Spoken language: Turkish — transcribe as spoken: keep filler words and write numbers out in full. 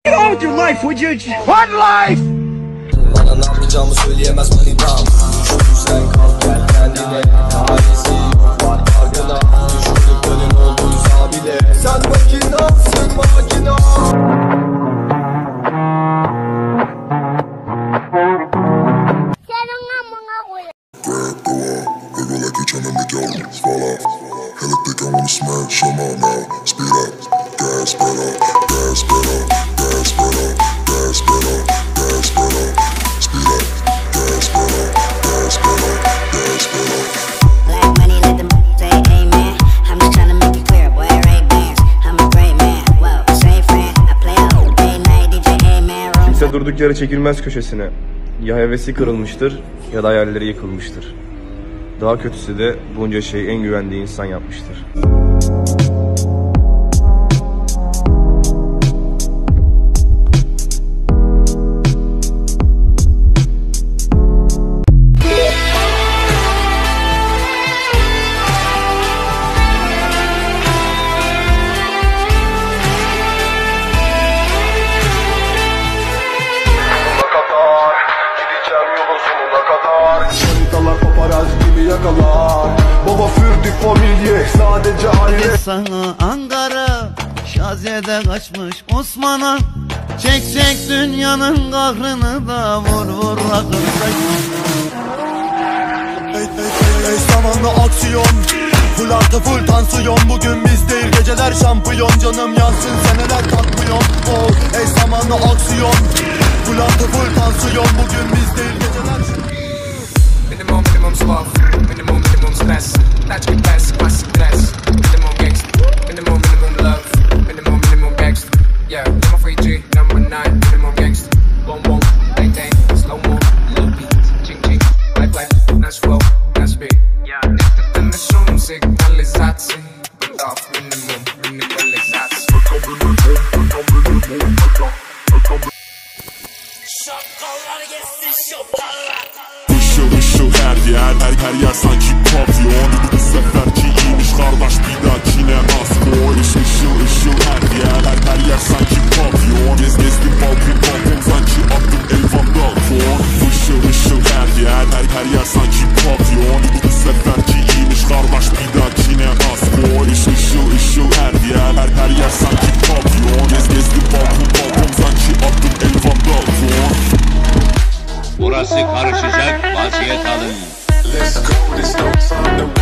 Get on with your life, would you? What life? Bana ne yapacağımı söyleyemez manitam. Düştün sen kalk gel kendine. Ailesi yok var farkına. Düşürdüklerin olduysa bile. Sen makinasın makina. Senin amına koyayım. Grab the wall, wiggle like you're trying to make your lips fall off. Hella thick, I wanna smash them all now. Speed up, gas pedal, gas pedal, gas pedal, gas pedal, gas pedal. Speed up, gas pedal, gas pedal, gas pedal. Black money, let the money say amen. I'm just trying to make it clear, boy, Ray Bans. I'm a great man, whoa, same friend. I play out, day night, D J A-man. Kimse durduk yere çekilmez köşesine. Ya hevesi kırılmıştır ya da hayalleri yıkılmıştır. Daha kötüsü de bunca şeyi en güvendiği insan yapmıştır. Manitalar paparazzi gibi yakalar. Baba fürdü familye sadece aile. Sana Ankara Şaziye'de kaçmış Osman'a. Çek çek dünyanın kahrını da vur vur rakırsa. Ey, ey, ey zamanlı aksiyon. Full artı full tansiyon. Bugün biz değil geceler şampiyon. Canım yansın seneler katmıyor. Oh, ey zamanlı aksiyon. Full artı full tansiyon. Bugün biz değil geceler şampiyon. Minimum, minimum sloth, minimum, minimum stress. Taç gibi best, klasik dress. Minimum gangsta, minimum, minimum love. Minimum, minimum gangsta. Yeah, I'm a free G, number nine. Minimum gangsta. Boom, boom, bang, bang, slow mo, low beat. Ching, ching, like, like, nice flow, nice beat. Yeah, nicht in der Schum, Signalisation. Und auf Minimum, Minimalisation. Şapkalar gelsin şapkalar. Işıl ışıl her yer, her, her yer sanki pavyon. Bu seferki iyiymiş kardeş, bir dahakine az koy. Işıl ışıl her yer, her, her yer sanki pavyon. Gez gezdim balkon balkon sanki attım elvan balkon. Işıl ışıl her yer, her, her yer sanki pavyon. Bu seferki iyiymiş kardeş, bir dahakine az koy. Işıl ışıl her yer, her, her yer sanki pavyon. Gez gezdim balkon balkon sanki attım elvan balkon. Burası karışacak, vaziyet alın. Let's go, this no time to